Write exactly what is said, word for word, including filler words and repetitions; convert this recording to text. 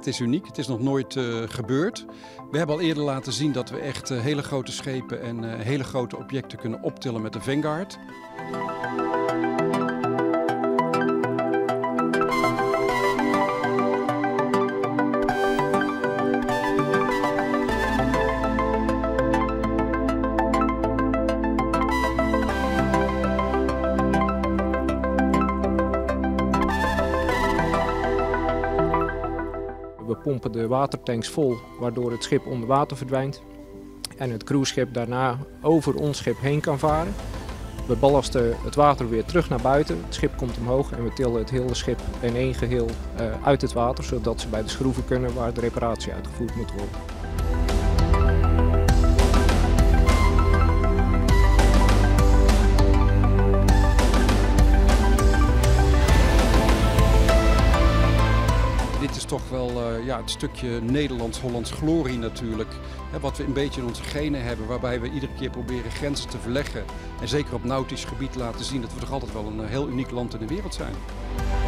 het is uniek. Het is nog nooit uh, gebeurd. We hebben al eerder laten zien dat we echt uh, hele grote schepen en uh, hele grote objecten kunnen optillen met de Vanguard. We pompen de watertanks vol, waardoor het schip onder water verdwijnt en het cruiseschip daarna over ons schip heen kan varen. We ballasten het water weer terug naar buiten, het schip komt omhoog en we tillen het hele schip in één geheel uh, uit het water, zodat ze bij de schroeven kunnen waar de reparatie uitgevoerd moet worden. Dit is toch wel uh, ja, het stukje Nederlands-Hollands glorie natuurlijk. Hè, wat we een beetje in onze genen hebben, waarbij we iedere keer proberen grenzen te verleggen. En zeker op nautisch gebied laten zien dat we toch altijd wel een uh, heel uniek land in de wereld zijn.